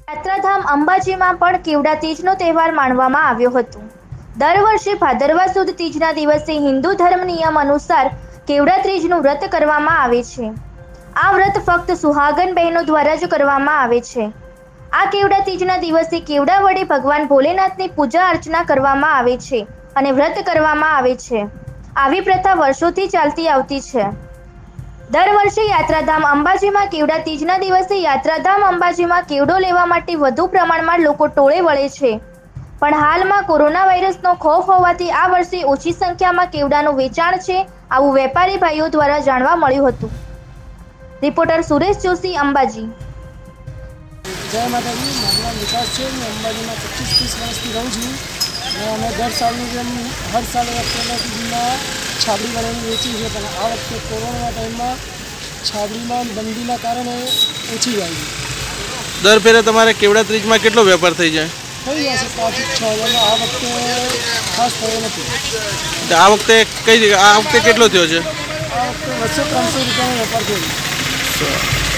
યાત્રાધામ અંબાજીમાં પણ કેવડા તીજનો તહેવાર માણવામાં આવ્યો હતો। દર વર્ષે ભાદરવા સુદ તીજના દિવસે હિન્દુ ધર્મ નિયમ અનુસાર કેવડા ત્રીજનું વ્રત કરવામાં આવે છે। આ વ્રત ફક્ત સુહાગન બહેનો દ્વારા જ કરવામાં આવે છે। આ કેવડા તીજના દિવસે કેવડા વડે ભગવાન ભોલેનાથની પૂજા અર્ચના કરવામાં આવે છે અને વ્રત કરવામાં આવે છે। આવી પ્રથા વર્ષોથી ચાલતી આવતી છે। દર વર્ષે યાત્રાધામ અંબાજીમાં કેવડા તીજના દિવસે યાત્રાધામ અંબાજીમાં કેવડો લેવા માટે વધુ પ્રમાણમાં લોકો ટોળે વળે છે, પણ હાલમાં કોરોના વાયરસનો ખોફ હોવાથી આ વર્ષે ઓછી સંખ્યામાં કેવડાનું વેચાણ છે, આવું વેપારી ભાઈઓ દ્વારા જાણવા મળ્યું હતું। રિપોર્ટર સુરેશ જોશી, અંબાજી। जय माता दी, मारू नाम विकास है। मैं अंबाजी में 25-30 वर्षથી रहूँ છું અને અમે દર સાલની જેમ હર સાલ કેવડા તીજમાં છાબડી બનાવીને વેચી છે, પણ આ વખતે કોરોનાના ટાઈમમાં છાબડીમાં બંદીના કારણે ઓછી જાય છે। દર ફેરે તમારે કેવડા ત્રીજમાં કેટલો વેપાર થઈ જાય? થઈ જશે 5-6 હજારનો। આ વખતે ખાસ થયો નથી। આ વખતે કેટલો થયો છે? આ વખતે 200-300 રૂપિયાનો વેપાર થયો છે।